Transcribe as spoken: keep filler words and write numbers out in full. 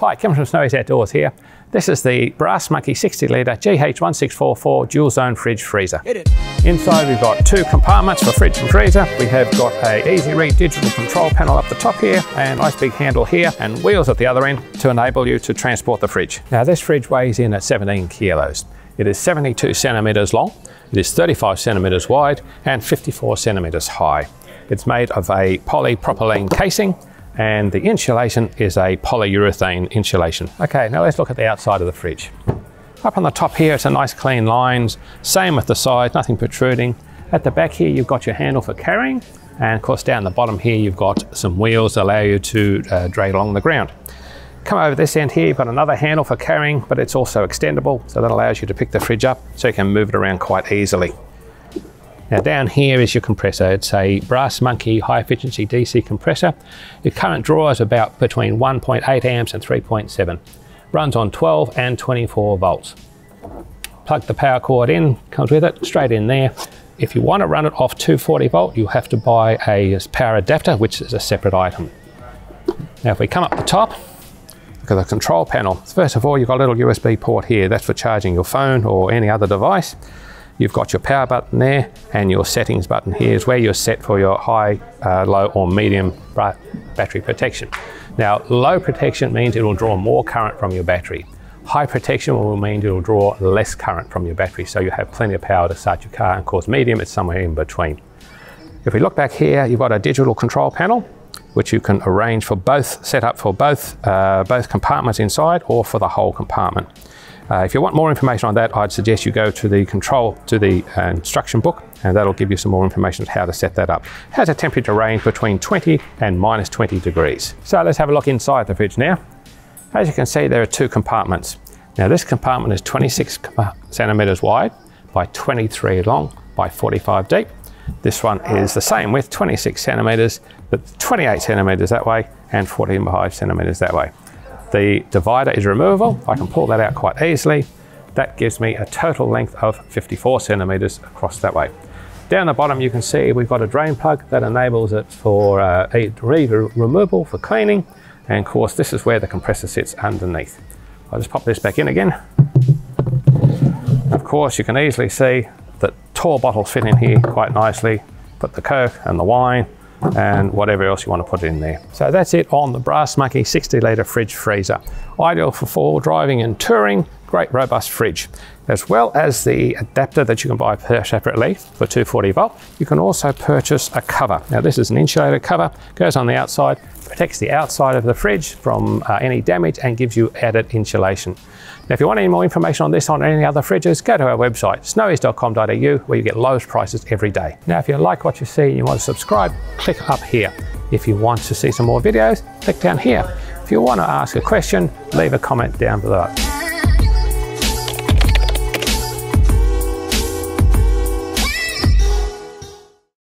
Hi, Kevin from Snowy's Outdoors here. This is the Brass Monkey sixty litre G H one six four four dual zone fridge freezer. Hit it. Inside we've got two compartments for fridge and freezer. We have got a easy read digital control panel up the top here, and nice big handle here, and wheels at the other end to enable you to transport the fridge. Now this fridge weighs in at seventeen kilos. It is seventy-two centimetres long, it is thirty-five centimetres wide and fifty-four centimetres high. It's made of a polypropylene casing, and the insulation is a polyurethane insulation. Okay, now let's look at the outside of the fridge. Up on the top here, it's a nice clean lines, same with the sides, nothing protruding. At the back here, you've got your handle for carrying, and of course down the bottom here, you've got some wheels that allow you to uh, drag along the ground. Come over this end here, you've got another handle for carrying, but it's also extendable, so that allows you to pick the fridge up so you can move it around quite easily. Now down here is your compressor. It's a Brass Monkey high efficiency D C compressor. Your current draw is about between one point eight amps and three point seven. Runs on twelve and twenty-four volts. Plug the power cord in, comes with it, straight in there. If you want to run it off two forty volt, you have to buy a power adapter, which is a separate item. Now if we come up the top, look at the control panel. First of all, you've got a little U S B port here. That's for charging your phone or any other device. You've got your power button there, and your settings button here is where you're set for your high, uh, low or medium battery protection. Now, low protection means it will draw more current from your battery. High protection will mean it will draw less current from your battery, so you have plenty of power to start your car. And of course, medium, it's somewhere in between. If we look back here, you've got a digital control panel, which you can arrange for both, set up for both, uh, both compartments inside or for the whole compartment. Uh, if you want more information on that, I'd suggest you go to the control, to the uh, instruction book, and that'll give you some more information on how to set that up. It has a temperature range between twenty and minus twenty degrees. So let's have a look inside the fridge now. As you can see, there are two compartments. Now this compartment is twenty-six centimetres wide by twenty-three long by forty-five deep. This one is the same width, twenty-six centimetres, but twenty-eight centimetres that way and forty-five centimetres that way. The divider is removable. I can pull that out quite easily. That gives me a total length of fifty-four centimetres across that way. Down the bottom you can see we've got a drain plug that enables it for uh, removable for cleaning, and of course this is where the compressor sits underneath. I'll just pop this back in again. Of course you can easily see that tall bottles fit in here quite nicely. Put the Coke and the wine and whatever else you want to put in there. So that's it on the Brass Monkey sixty litre fridge freezer. Ideal for four-wheel driving and touring, great robust fridge. As well as the adapter that you can buy separately for two forty volt, you can also purchase a cover. Now this is an insulated cover, goes on the outside, protects the outside of the fridge from uh, any damage and gives you added insulation. Now if you want any more information on this, on any other fridges, go to our website, snowys dot com dot A U, where you get lowest prices every day. Now if you like what you see and you want to subscribe, click up here. If you want to see some more videos, click down here. If you want to ask a question, leave a comment down below.